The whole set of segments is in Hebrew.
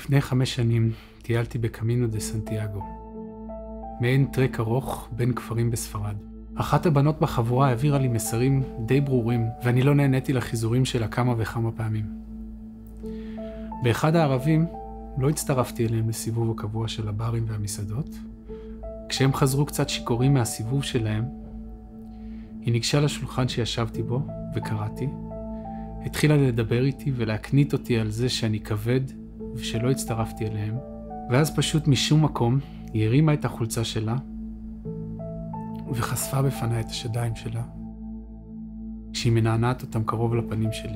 לפני 5 שנים טיילתי בקמינו דה סנטיאגו, מעין טרק ארוך בין כפרים בספרד. אחת הבנות בחבורה העבירה לי מסרים די ברורים, ואני לא נהניתי לחיזורים שלה כמה וכמה פעמים. באחד הערבים לא הצטרפתי אליהם לסיבוב הקבוע של הברים והמסעדות. כשהם חזרו קצת שיכורים מהסיבוב שלהם, היא ניגשה לשולחן שישבתי בו וקראתי, התחילה לדבר איתי ולהקנית אותי על זה שאני כבד ושלא הצטרפתי אליהם, ואז פשוט משום מקום היא הרימה את החולצה שלה וחשפה בפני את השדיים שלה, כשהיא מנענעת אותם קרוב לפנים שלי.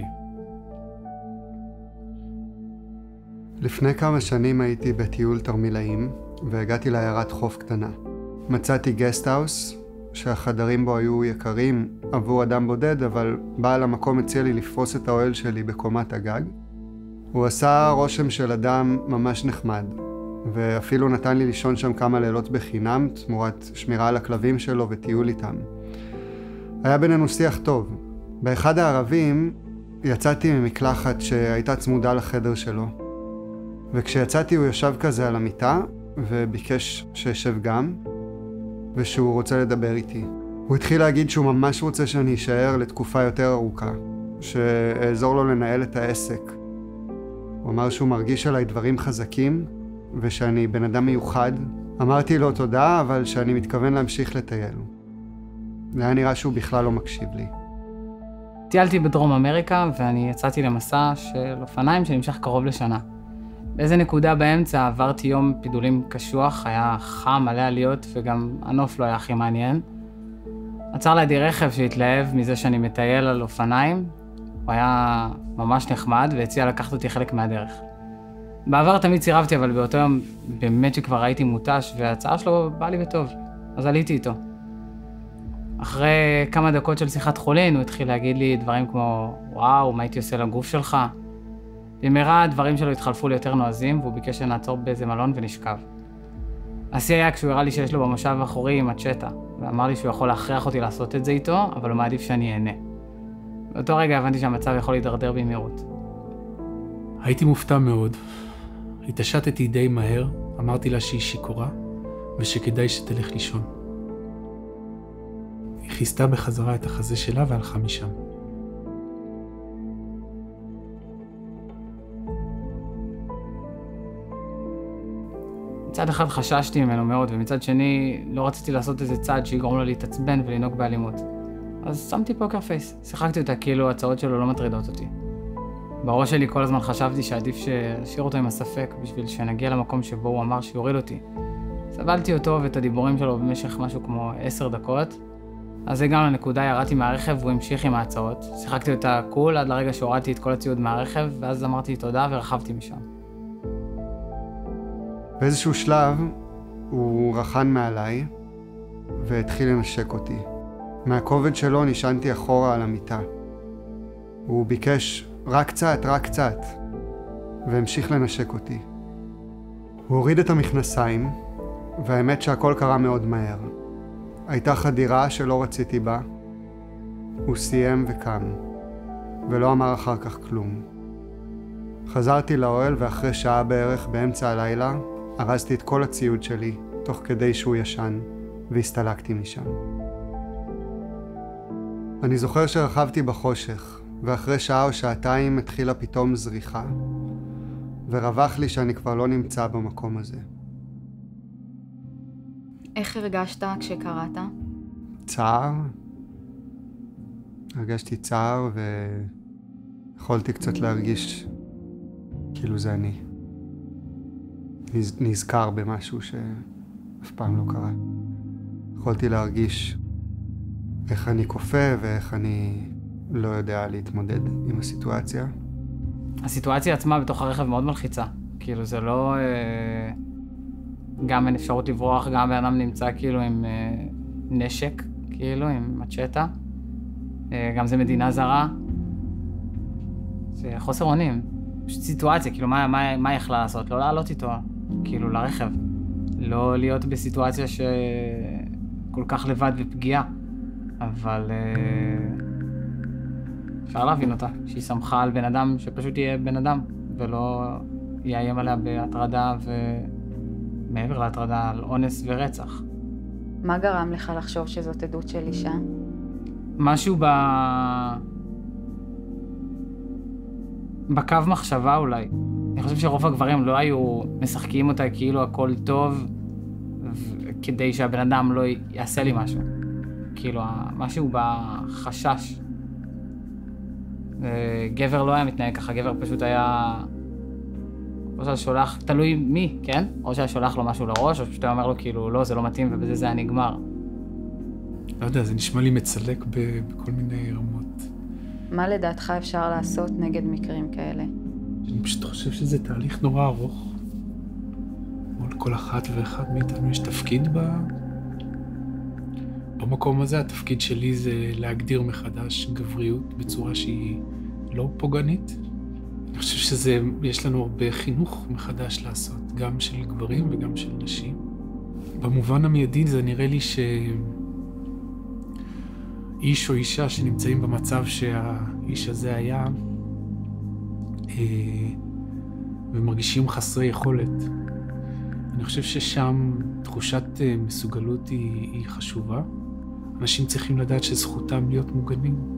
לפני כמה שנים הייתי בטיול תרמילאים והגעתי לעיירת חוף קטנה. מצאתי גסטהאוס שהחדרים בו היו יקרים עבור אדם בודד, אבל בעל המקום הציע לי לפרוס את האוהל שלי בקומת הגג. הוא עשה רושם של אדם ממש נחמד, ואפילו נתן לי לישון שם כמה לילות בחינם תמורת שמירה על הכלבים שלו וטיול איתם. היה בינינו שיח טוב. באחד הערבים יצאתי ממקלחת שהייתה צמודה לחדר שלו, וכשיצאתי הוא ישב כזה על המיטה וביקש שישב גם, ושהוא רוצה לדבר איתי. הוא התחיל להגיד שהוא ממש רוצה שאני אשאר לתקופה יותר ארוכה, שאעזור לו לנהל את העסק. הוא אמר שהוא מרגיש עליי דברים חזקים ושאני בן אדם מיוחד. אמרתי לו תודה, אבל שאני מתכוון להמשיך לטייל. זה היה נראה שהוא בכלל לא מקשיב לי. טיילתי בדרום אמריקה ואני יצאתי למסע של אופניים שנמשך קרוב לשנה. באיזה נקודה באמצע עברתי יום פידולים קשוח, היה חם, מלא עליות וגם הנוף לא היה הכי מעניין. עצר לידי רכב שהתלהב מזה שאני מטייל על אופניים. הוא היה ממש נחמד והציע לקחת אותי חלק מהדרך. בעבר תמיד צירבתי, אבל באותו יום באמת שכבר הייתי מותש וההצעה שלו באה לי בטוב, אז עליתי איתו. אחרי כמה דקות של שיחת חולין הוא התחיל להגיד לי דברים כמו וואו, מה הייתי עושה לגוף שלך? במהרה הדברים שלו התחלפו ליותר נועזים והוא ביקש שנעצור באיזה מלון ונשכב. השיא היה כשהוא הראה לי שיש לו במושב האחורי מצ'טה, ואמר לי שהוא יכול להכריח אותי לעשות את זה איתו, אבל הוא מעדיף שאני אהנה. באותו רגע הבנתי שהמצב יכול להידרדר במהירות. הייתי מופתע מאוד. התעשתתי די מהר, אמרתי לה שהיא שיכורה ושכדאי שתלך לישון. היא חיסתה בחזרה את החזה שלה והלכה משם. מצד אחד חששתי ממנו מאוד, ומצד שני לא רציתי לעשות איזה צעד שיגרום לו להתעצבן ולנהוג באלימות. אז שמתי פוקר פייס, שיחקתי אותה כאילו הצעות שלו לא מטרידות אותי. בראש שלי כל הזמן חשבתי שעדיף שאשאיר אותו עם הספק בשביל שנגיע למקום שבו הוא אמר שיוריד אותי. סבלתי אותו ואת הדיבורים שלו במשך משהו כמו 10 דקות. אז הגענו לנקודה, ירדתי מהרכב והוא המשיך עם ההצעות. שיחקתי אותה קול עד לרגע שהורדתי את כל הציוד מהרכב, ואז אמרתי תודה ורכבתי משם. באיזשהו שלב הוא רחן מעליי והתחיל לנשק אותי. מהכובד שלו נשענתי אחורה על המיטה. הוא ביקש רק קצת, והמשיך לנשק אותי. הוא הוריד את המכנסיים, והאמת שהכל קרה מאוד מהר. הייתה חדירה שלא רציתי בה. הוא סיים וקם, ולא אמר אחר כך כלום. חזרתי לאוהל, ואחרי שעה בערך באמצע הלילה, ארזתי את כל הציוד שלי, תוך כדי שהוא ישן, והסתלקתי משם. אני זוכר שרכבתי בחושך, ואחרי שעה או שעתיים התחילה פתאום זריחה, ורווח לי שאני כבר לא נמצא במקום הזה. איך הרגשת כשקראת? צער. הרגשתי צער ויכולתי קצת להרגיש כאילו זה אני. נזכר במשהו שאף פעם לא קרה. יכולתי להרגיש איך אני כופה ואיך אני לא יודע להתמודד עם הסיטואציה. הסיטואציה עצמה בתוך הרכב מאוד מלחיצה. כאילו זה לא... גם אין אפשרות לברוח, גם בן אדם נמצא כאילו עם נשק, כאילו עם מצ'טה. גם זה מדינה זרה. זה חוסר אונים. פשוט סיטואציה, כאילו מה יכלה לעשות? לא לעלות איתו, כאילו לרכב. לא להיות בסיטואציה שכל כך לבד ופגיעה. אבל אפשר להבין אותה, שהיא שמחה על בן אדם שפשוט יהיה בן אדם, ולא יאיים עליה בהטרדה ומעבר להטרדה על אונס ורצח. מה גרם לך לחשוב שזאת עדות של אישה? משהו בקו מחשבה אולי. אני חושב שרוב הגברים לא היו משחקים אותה כאילו הכל טוב, כדי שהבן אדם לא יעשה לי משהו. כאילו, משהו בחשש. גבר לא היה מתנהג ככה, גבר פשוט היה... או שהיה שולח, תלוי מי, כן? או שהיה שולח לו משהו לראש, או פשוט היה אומר לו כאילו, לא, זה לא מתאים ובזה זה היה נגמר. לא יודע, זה נשמע לי מצלק בכל מיני רמות. מה לדעתך אפשר לעשות נגד מקרים כאלה? אני פשוט חושב שזה תהליך נורא ארוך. כל אחת ואחד מאיתנו יש תפקיד במקום הזה. התפקיד שלי זה להגדיר מחדש גבריות בצורה שהיא לא פוגענית. אני חושב יש לנו הרבה חינוך מחדש לעשות, גם של גברים וגם של נשים. במובן המיידי זה נראה לי איש או אישה שנמצאים במצב שהאיש הזה היה ומרגישים חסרי יכולת. אני חושב ששם תחושת מסוגלות היא חשובה. אנשים צריכים לדעת שזכותם להיות מוגנים.